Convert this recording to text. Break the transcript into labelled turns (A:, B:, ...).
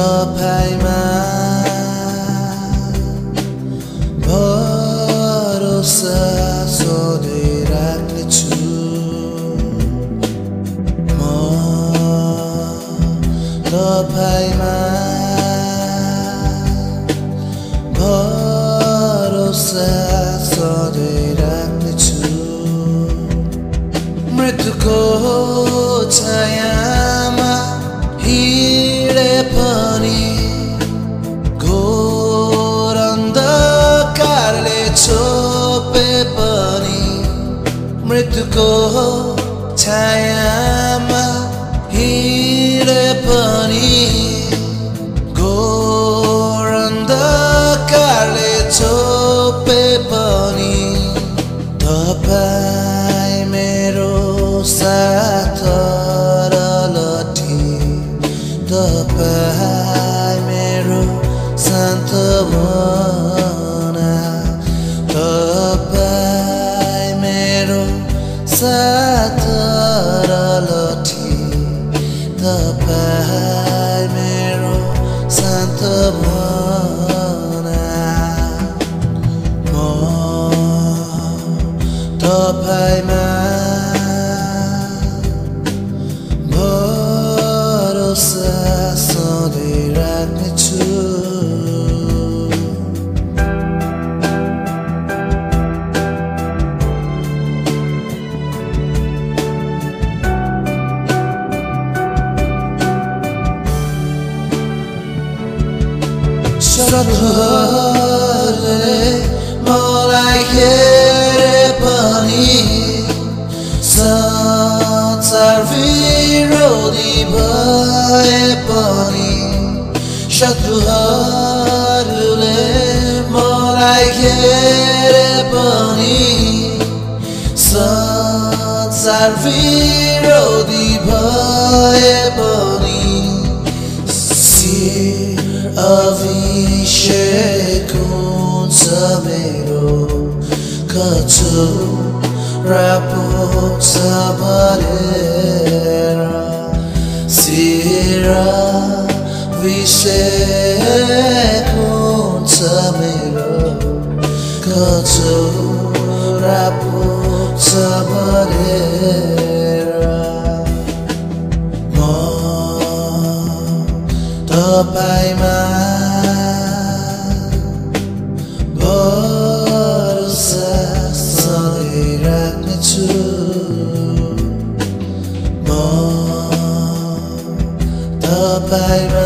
A: तपाईमा भरोसा सधैँ राख्नेछु म तपाईमा भरोसा सधैँ राख्नेछु मृत्युको छायामा हिँडे पनि घोर अन्धकारले छोपे पनि मृत्युको छायामा हिँडे पनि घोर अन्धकारले छोपे पनि तपाईँ मेरो साथ तपाईँ मेरो सान्त्वना तपाईँ मेरो साथ र लठी तपाईँ मेरो सान्त्वना म तपाईमा भरोसा सधैँ राख्नेछु शत्रुहरूले मलाई हेरे पनि संसार विरोधी भए पनि शत्रुहरूले मलाई हेरे पनि संसार विरोधी भए पनि अभिषेक हुन्छ मेरो कचौरा पुग्छ भरेर शिर अभिषेक हुन्छ मेरो कचौरा पुग्छ भरेर म तपाईमा भरोसा सधैँ राख्नेछु म तपाईमा